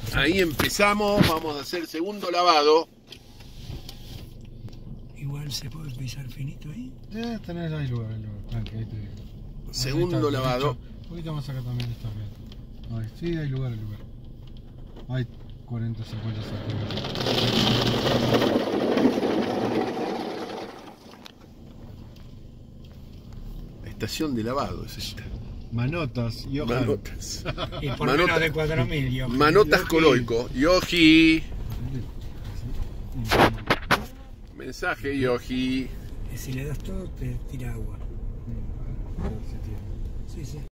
Ahí empezamos, vamos a hacer segundo lavado. Igual se puede pisar finito ahí. Tenés ahí lugar, tranqui, ahí te... Segundo ahí está, lavado. Un poquito más acá también está bien. Ahí, sí, hay lugar, Hay 40, 50 centímetros. La estación de lavado es esta. Manotas, Johan. Manotas. Y por menos de 4.000, yo. Manotas Coloico. Yoji. Mensaje, Yoji. Si le das todo, te tira agua. Sí, sí.